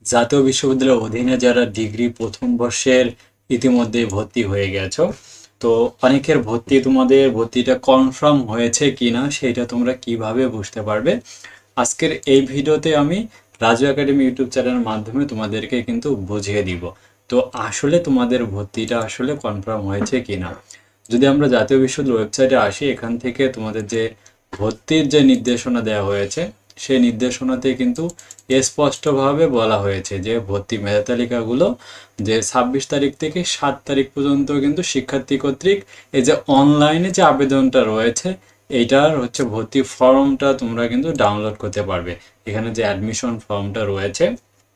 জাতীয় বিশ্ববিদ্যালয়ের অধীনে যারা ডিগ্রি প্রথম বর্ষের ইতিমধ্যে ভর্তি হয়ে গেছো, তো অনেকের তোমাদের ভর্তিটা কনফার্ম হয়েছে কিনা সেটা তোমরা কিভাবে বুঝতে পারবে। আজকের এই ভিডিওতে আমি রাজু একাডেমি ইউটিউব চ্যানেলের মাধ্যমে তোমাদেরকে কিন্তু বুঝিয়ে দিব তো আসলে তোমাদের ভর্তিটা আসলে কনফার্ম হয়েছে কিনা। যদি আমরা জাতীয় বিশ্ববিদ্যালয় ওয়েবসাইটে আসি, এখান থেকে তোমাদের যে ভর্তির যে নির্দেশনা দেওয়া হয়েছে সেই নির্দেশনাতে কিন্তু স্পষ্টভাবে বলা হয়েছে যে ভর্তি মেধা তালিকাগুলো যে 26 তারিখ থেকে 7 তারিখ পর্যন্ত কিন্তু শিক্ষার্থী কর্তৃক এই যে অনলাইনে যে আবেদনটা রয়েছে এইটার হচ্ছে ভর্তি ফর্মটা তোমরা কিন্তু ডাউনলোড করতে পারবে। এখানে যে অ্যাডমিশন ফর্মটা রয়েছে,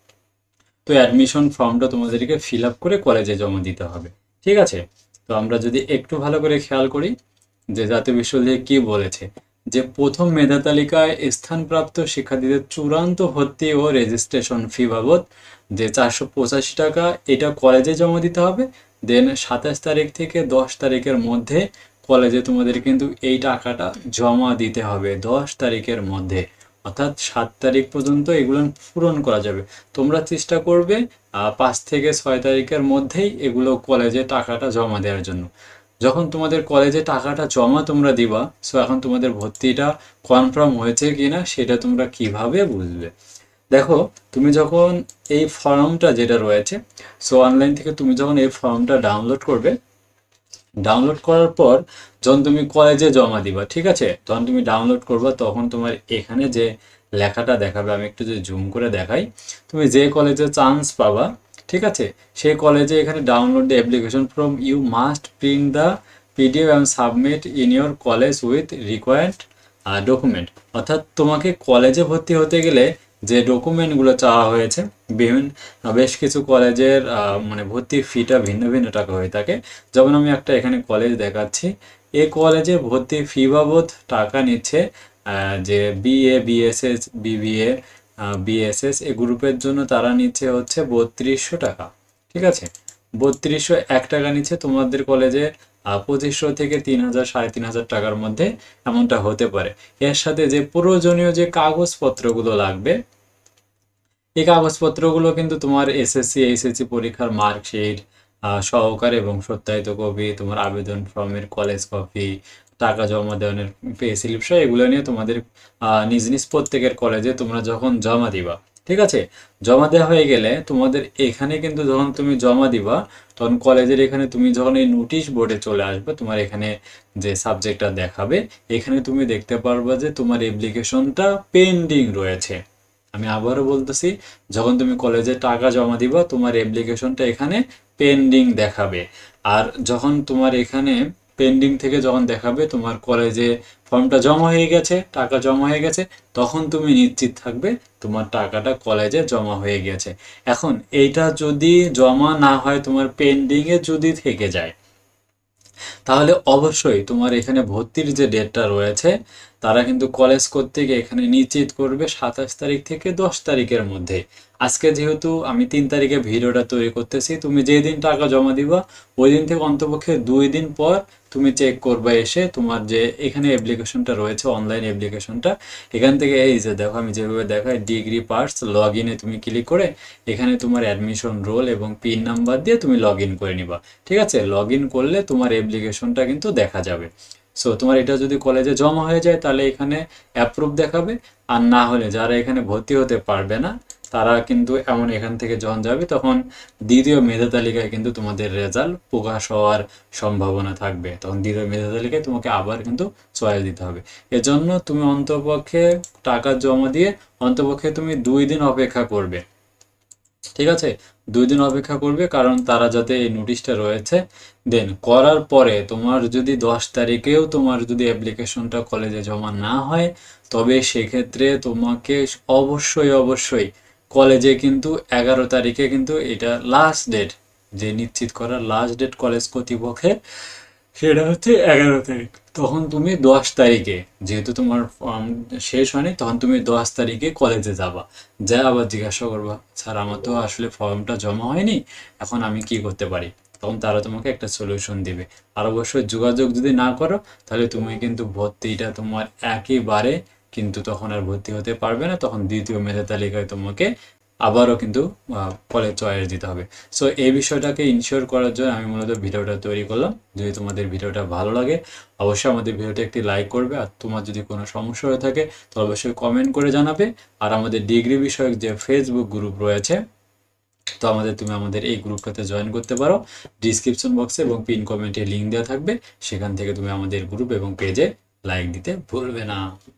তো অ্যাডমিশন ফর্মটা তোমাদেরকে ফিল আপ করে কলেজে জমা দিতে হবে। ঠিক আছে, তো আমরা যদি একটু ভালো করে খেয়াল করি যে জাতীয় বিশ্ববিদ্যালয় কি বলেছে, যে প্রথম মেধা তালিকায় স্থানপ্রাপ্ত শিক্ষার্থীদের চূড়ান্ত ভর্তি ও রেজিস্ট্রেশন ফি বাবদ যে 485 টাকা এটা কলেজে জমা দিতে হবে। দেন 27 তারিখ থেকে 10 তারিখের মধ্যে কলেজে তোমাদের কিন্তু এই টাকাটা জমা দিতে হবে 10 তারিখের মধ্যে, অর্থাৎ 7 তারিখ পর্যন্ত এগুলো পূরণ করা যাবে। তোমরা চেষ্টা করবে 5 থেকে 6 তারিখের মধ্যেই এগুলো কলেজে টাকাটা জমা দেওয়ার জন্য। যখন তোমাদের কলেজে টাকাটা জমা তোমরা দিবা, সো এখন তোমাদের ভর্তিটা কনফার্ম হয়েছে কিনা সেটা তোমরা কিভাবে বুঝবে। দেখো, তুমি যখন এই ফর্মটা যেটা রয়েছে, সো অনলাইন থেকে তুমি যখন এই ফর্মটা ডাউনলোড করবে, ডাউনলোড করার পর যখন তুমি কলেজে জমা দিবা, ঠিক আছে, তখন তুমি ডাউনলোড করবা, তখন তোমার এখানে যে লেখাটা দেখাবে, আমি একটু যদি জুম করে দেখাই, তুমি যে কলেজে চান্স পাবা, ঠিক আছে, সেই কলেজে এখানে download the application form you must print the PDF and submit in your college with required document. অর্থাৎ তোমাকে কলেজে ভর্তি হতে গেলে যে ডকুমেন্টগুলো চাওয়া হয়েছে, বিভিন্ন বেশ কিছু কলেজের মানে ভর্তির ফিটা ভিন্ন ভিন্ন টাকা হয়ে থাকে। যেমন আমি একটা এখানে কলেজ দেখাচ্ছি, এই কলেজে ভর্তির ফি বাবদ টাকা নিচ্ছে যে বিএ, বিএসএস, বিবিএ, বিএসএস এই গ্রুপের জন্য তারা নিচ্ছে হচ্ছে 3200 টাকা। ঠিক আছে, 3201 টাকা নিচ্ছে। তোমাদের কলেজে 2500 থেকে 3000, 3500 টাকার মধ্যে এমনটা হতে পারে। এর সাথে যে প্রয়োজনীয় যে কাগজপত্রগুলো লাগবে, এই কাগজপত্রগুলো কিন্তু তোমার এসএসসি, এইচএসসি পরীক্ষার মার্কশিট সহকারে এবং সত্যায়িত কপি, তোমার আবেদন ফর্মের কলেজ কপি, টাকা জমা দেওয়ার পে স্লিপ সহ এগুলো নিয়ে তোমাদের নিজ নিজ প্রত্যেকের কলেজে তোমরা যখন জমা দিবা, ঠিক আছে, জমা দেওয়া হয়ে গেলে তোমাদের এখানে কিন্তু যখন তুমি জমা দিবা, তখন কলেজের এখানে তুমি যখন এই নোটিশ বোর্ডে চলে আসবে, তোমার এখানে যে সাবজেক্টটা দেখাবে, এখানে তুমি দেখতে পারবা যে তোমার অ্যাপ্লিকেশনটা পেন্ডিং রয়েছে। আমি আবারও বলতেছি, যখন তুমি কলেজে টাকা জমা দিবা, তোমার অ্যাপ্লিকেশনটা এখানে পেন্ডিং দেখাবে। আর যখন তোমার এখানে পেন্ডিং থেকে যখন দেখাবে তোমার কলেজে ফর্মটা জমা হয়ে গেছে, টাকা জমা হয়ে গেছে, তখন তুমি নিশ্চিত থাকবে তোমার টাকাটা কলেজে জমা হয়ে গেছে। এখন এইটা যদি জমা না হয়, তোমার পেন্ডিংয়ে যদি থেকে যায়, তাহলে অবশ্যই তোমার এখানে ভর্তির যে ডেটটা রয়েছে, তারা কিন্তু কলেজ কর্তৃক এখানে নিশ্চিত করবে 27 তারিখ থেকে 10 তারিখের মধ্যে। আজকে যেহেতু আমি 3 তারিখে ভিডিওটা তৈরি করতেছি, তুমি যেই দিন টাকা জমা দিবা ওই দিন থেকে অন্তপক্ষে 2 দিন পর তুমি চেক করবে এসে তোমার যে এখানে অ্যাপ্লিকেশনটা রয়েছে, অনলাইন অ্যাপ্লিকেশনটা, এখান থেকে এই যে দেখো আমি যেভাবে দেখাই ডিগ্রি পার্টস লগ ইনে তুমি ক্লিক করে এখানে তোমার অ্যাডমিশন রোল এবং পিন নাম্বার দিয়ে তুমি লগ ইন করে নিবা। ঠিক আছে, লগ ইন করলে তোমার অ্যাপ্লিকেশনটা কিন্তু দেখা যাবে। সো তোমার এটা যদি কলেজে জমা হয়ে যায় তাহলে এখানে অ্যাপ্রুভ দেখাবে, আর না হলে যারা এখানে ভর্তি হতে পারবে না তারা কিন্তু এমন এখান থেকে যখন যাবে তখন দ্বিতীয় মেধা তালিকায় কিন্তু তোমাদের রেজাল্ট প্রকাশ হওয়ার সম্ভাবনা থাকবে, তখন দ্বিতীয় মেধা তালিকায় তোমাকে আবার কিন্তু চয়েস দিতে হবে। এজন্য তুমি অন্তপক্ষে টাকা জমা দিয়ে অন্তপক্ষে তুমি 2 দিন অপেক্ষা করবে। ঠিক আছে, 2 দিন অপেক্ষা করবে, কারণ তারা যাতে এই নোটিশটা রয়েছে, দেন করার পরে তোমার যদি 10 তারিখেও তোমার যদি অ্যাপ্লিকেশনটা কলেজে জমা না হয়, তবে সেক্ষেত্রে তোমাকে অবশ্যই অবশ্যই কলেজে কিন্তু 11 তারিখে কিন্তু এটা লাস্ট ডেট, যে নিশ্চিত করার লাস্ট ডেট কলেজ কর্তৃপক্ষের, সেটা হচ্ছে 11 তারিখ। তখন তুমি 10 তারিখে, যেহেতু তোমার ফর্ম শেষ হয়নি, তখন তুমি 10 তারিখে কলেজে যাবা, যা আবার জিজ্ঞাসা করবা, স্যার আমার তো আসলে ফর্মটা জমা হয়নি, এখন আমি কি করতে পারি। তখন তারা তোমাকে একটা সলিউশন দিবে। আর অবশ্যই যোগাযোগ যদি না করো, তাহলে তুমি কিন্তু ভর্তিটা তোমার একেবারে কিন্তু তখন আর ভর্তি হতে পারবে না, তখন দ্বিতীয় মেধা তালিকায় তোমাকে আবারও কিন্তু কলেজ চয়েস দিতে হবে। সো এই বিষয়টাকে ইনশিওর করার জন্য আমি মূলত ভিডিওটা তৈরি করলাম। যদি তোমাদের ভিডিওটা ভালো লাগে অবশ্যই আমাদের ভিডিওটা একটি লাইক করবে, আর তোমার যদি কোনো সমস্যা হয়ে থাকে তো অবশ্যই কমেন্ট করে জানাবে। আর আমাদের ডিগ্রি বিষয়ক যে ফেসবুক গ্রুপ রয়েছে, তো তুমি আমাদের এই গ্রুপটাতে জয়েন করতে পারো। ডিসক্রিপশন বক্সে এবং পিন কমেন্টে লিঙ্ক দেওয়া থাকবে, সেখান থেকে তুমি আমাদের গ্রুপ এবং পেজে লাইক দিতে ভুলবে না।